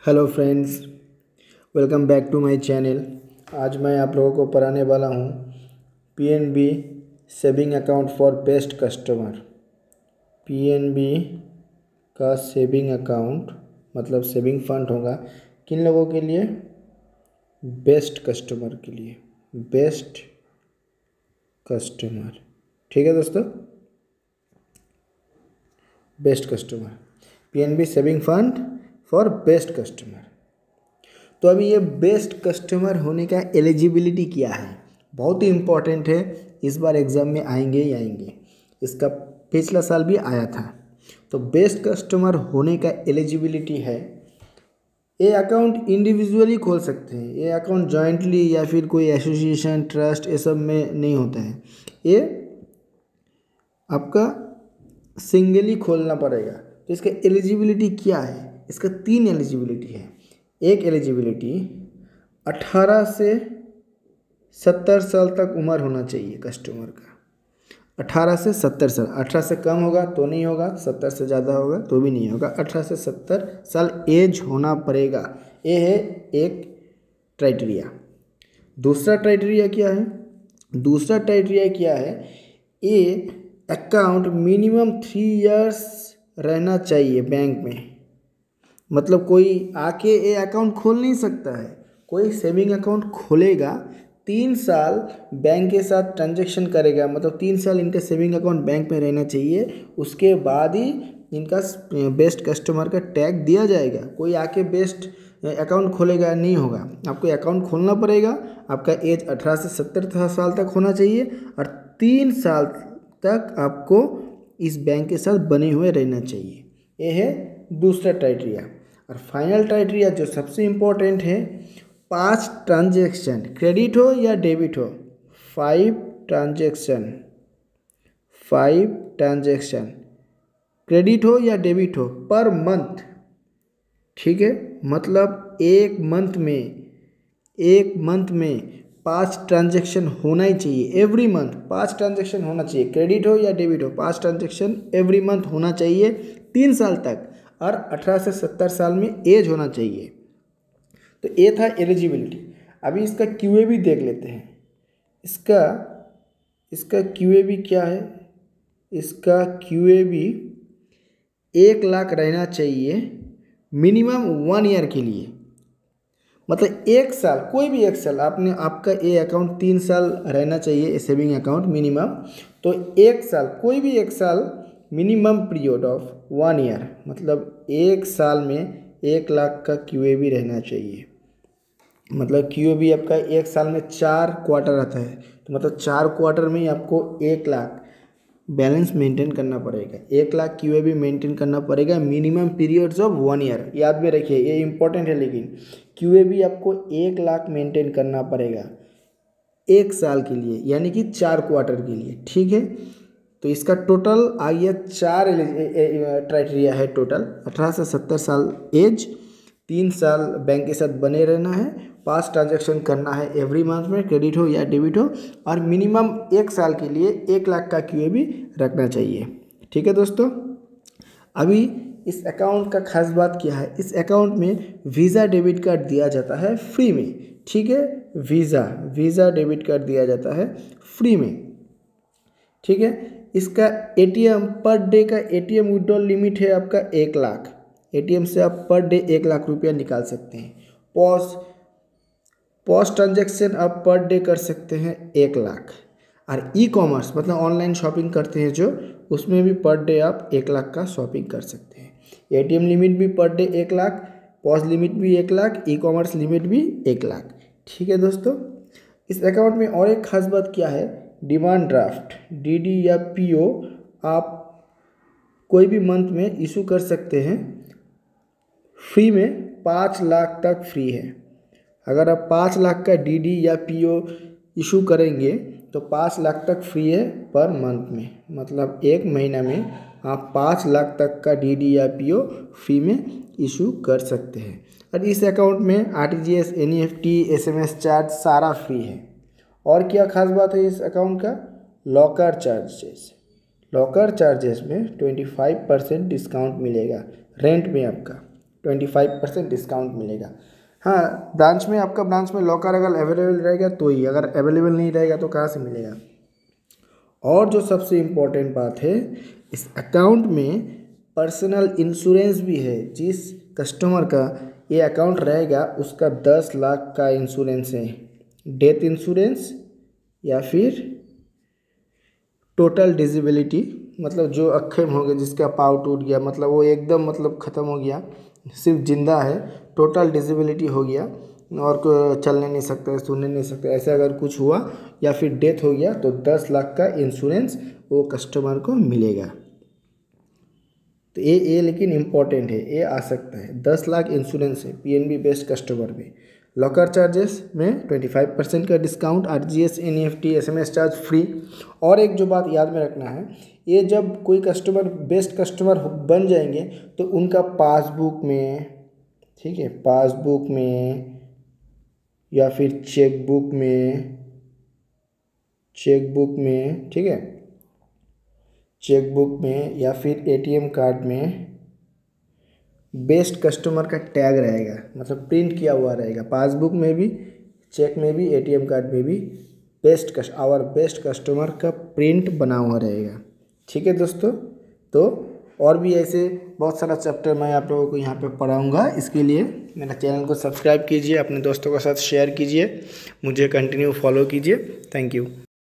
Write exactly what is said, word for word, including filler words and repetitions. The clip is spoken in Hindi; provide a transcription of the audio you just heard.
Hello friends, welcome back to my channel. आज मैं आप लोगों को पढ़ाने वाला हूँ PNB saving account for best customer. PNB का सेविंग अकाउंट मतलब सेविंग फंड होगा किन लोगों के लिए? बेस्ट कस्टमर के लिए। बेस्ट कस्टमर, ठीक है दोस्तों, best customer, PNB saving fund for best customer. तो अभी ये बेस्ट कस्टमर होने का एलिजिबिलिटी क्या है, बहुत ही इम्पॉर्टेंट है। इस बार एग्ज़ाम में आएंगे ही आएंगे, इसका पिछला साल भी आया था। तो बेस्ट कस्टमर होने का एलिजिबिलिटी है, ये अकाउंट इंडिविजुअली खोल सकते हैं, ये अकाउंट जॉइंटली या फिर कोई एसोसिएशन ट्रस्ट ये सब में नहीं होता है। ये आपका सिंगली खोलना पड़ेगा। तो इसका एलिजिबिलिटी क्या है? इसका तीन एलिजिबिलिटी है। एक एलिजिबिलिटी अठारह से सत्तर साल तक उम्र होना चाहिए कस्टमर का। अठारह से सत्तर साल, अठारह से कम होगा तो नहीं होगा, सत्तर से ज़्यादा होगा तो भी नहीं होगा, अठारह से सत्तर साल एज होना पड़ेगा। ये है एक क्राइटेरिया। दूसरा क्राइटेरिया क्या है? दूसरा क्राइटेरिया क्या है? ये अकाउंट मिनिमम थ्री इयर्स रहना चाहिए बैंक में। मतलब कोई आके ये अकाउंट खोल नहीं सकता है। कोई सेविंग अकाउंट खोलेगा, तीन साल बैंक के साथ ट्रांजैक्शन करेगा, मतलब तीन साल इनका सेविंग अकाउंट बैंक में रहना चाहिए। उसके बाद ही इनका बेस्ट कस्टमर का टैग दिया जाएगा। कोई आके बेस्ट अकाउंट खोलेगा नहीं होगा। आपको अकाउंट खोलना पड़ेगा, आपका एज अठारह से सत्तर साल तक होना चाहिए और तीन साल तक आपको इस बैंक के साथ बने हुए रहना चाहिए। ये है दूसरा क्राइटेरिया। और फाइनल क्राइटेरिया जो सबसे इम्पोर्टेंट है, पांच ट्रांजैक्शन, क्रेडिट हो या डेबिट हो, five transaction, five transaction credit हो या डेबिट हो पर मंथ, ठीक है। मतलब एक मंथ में एक मंथ में पांच ट्रांजैक्शन होना ही चाहिए। एवरी मंथ पांच ट्रांजैक्शन होना चाहिए, क्रेडिट हो या डेबिट हो, पांच ट्रांजैक्शन एवरी मंथ होना चाहिए तीन साल तक, और अठारह से सत्तर साल में एज होना चाहिए। तो ये था एलिजिबिलिटी। अभी इसका क्यूए भी देख लेते हैं। इसका इसका क्यूए भी क्या है? इसका क्यूए भी एक लाख रहना चाहिए मिनिमम वन ईयर के लिए। मतलब एक साल, कोई भी एक साल आपने, आपका ये अकाउंट तीन साल रहना चाहिए सेविंग अकाउंट मिनिमम। तो एक साल, कोई भी एक साल minimum period of one year, मतलब एक साल में एक लाख का क्यूए भी रहना चाहिए। मतलब क्यूए भी आपका एक साल में चार क्वार्टर आता है, तो मतलब चार क्वार्टर में ही आपको एक लाख बैलेंस मेंटेन करना पड़ेगा। एक लाख क्यूए भी मेंटेन करना पड़ेगा minimum periods of one year. याद में रखिए, ये इंपॉर्टेंट है। लेकिन क्यूए भी आपको एक लाख मेंटेन करना पड़ेगा एक साल के लिए, यानी कि चार क्वार्टर के लिए, ठीक है। तो इसका टोटल आ गया चार क्राइटेरिया है टोटल। अठारह से सत्तर साल एज, तीन साल बैंक के साथ बने रहना है, पांच ट्रांजैक्शन करना है एवरी मंथ में, क्रेडिट हो या डेबिट हो, और मिनिमम एक साल के लिए एक लाख का क्यूए भी रखना चाहिए, ठीक है दोस्तों। अभी इस अकाउंट का खास बात क्या है? इस अकाउंट में वीज़ा डेबिट कार्ड दिया जाता है फ्री में, ठीक है। वीज़ा वीज़ा डेबिट कार्ड दिया जाता है फ्री में, ठीक है। इसका एटीएम पर डे का एटीएम विड्रॉल लिमिट है आपका एक लाख। एटीएम से आप पर डे एक लाख रुपया निकाल सकते हैं। पॉस पॉस ट्रांजैक्शन आप पर डे कर सकते हैं एक लाख। और ई कॉमर्स मतलब ऑनलाइन शॉपिंग करते हैं जो, उसमें भी पर डे आप एक लाख का शॉपिंग कर सकते हैं। एटीएम लिमिट भी पर डे एक लाख, पॉस लिमिट भी एक लाख, ई कॉमर्स लिमिट भी एक लाख, ठीक है दोस्तों। इस अकाउंट में और एक खास बात क्या है? डिमांड ड्राफ्ट, डीडी या पीओ आप कोई भी मंथ में इशू कर सकते हैं फ्री में। पाँच लाख तक फ्री है। अगर आप पाँच लाख का डीडी या पीओ इशू करेंगे तो पाँच लाख तक फ्री है पर मंथ में। मतलब एक महीना में आप पाँच लाख तक का डीडी या पीओ फ्री में इशू कर सकते हैं। और इस अकाउंट में आरटीजीएस, एनईएफटी, एसएमएस चार्ज सारा फ्री है। और क्या खास बात है इस अकाउंट का? लॉकर चार्जेस, लॉकर चार्जेस में ट्वेंटी फाइव परसेंट डिस्काउंट मिलेगा। रेंट में आपका ट्वेंटी फाइव परसेंट डिस्काउंट मिलेगा। हाँ, ब्रांच में आपका ब्रांच में लॉकर अगर अवेलेबल रहेगा तो ही, अगर अवेलेबल नहीं रहेगा तो कहाँ से मिलेगा। और जो सबसे इम्पोर्टेंट बात है, इस अकाउंट में पर्सनल इंश्योरेंस भी है। जिस कस्टमर का ये अकाउंट रहेगा उसका दस लाख का इंश्योरेंस है, डेथ इंश्योरेंस या फिर टोटल डिसेबिलिटी, मतलब जो अक्षम हो गया, जिसका पाँव टूट गया, मतलब वो एकदम मतलब ख़त्म हो गया, सिर्फ जिंदा है, टोटल डिसेबिलिटी हो गया और चलने नहीं सकता, सुनने नहीं सकता, ऐसा अगर कुछ हुआ या फिर डेथ हो गया तो दस लाख का इंश्योरेंस वो कस्टमर को मिलेगा। तो ये ये लेकिन इम्पॉर्टेंट है, ये आ सकता है। दस लाख इंश्योरेंस है पीएनबी बेस्ड कस्टमर में। लॉकर चार्जेस में ट्वेंटी फाइव परसेंट का discount, RGS, NEFT, SMS charge free. और एक जो बात याद में रखना है, ये जब कोई कस्टमर बेस्ट कस्टमर बन जाएंगे तो उनका पासबुक में, ठीक है, पासबुक में या फिर चेकबुक में, चेकबुक में, ठीक है, चेकबुक में या फिर एटीएम कार्ड में बेस्ट कस्टमर का टैग रहेगा, मतलब प्रिंट किया हुआ रहेगा। पासबुक में भी, चेक में भी, एटीएम कार्ड में भी best cust our best customer का प्रिंट बना हुआ रहेगा। ठीक है दोस्तों, तो और भी ऐसे बहुत सारा चैप्टर मैं आप लोगों को यहाँ पे पढ़ाऊँगा। इसके लिए मेरा चैनल को सब्सक्राइब कीजिए, अपने दोस्तों के साथ शेयर कीजिए, मुझे कंटिन्यू फॉलो कीजिए। Thank you.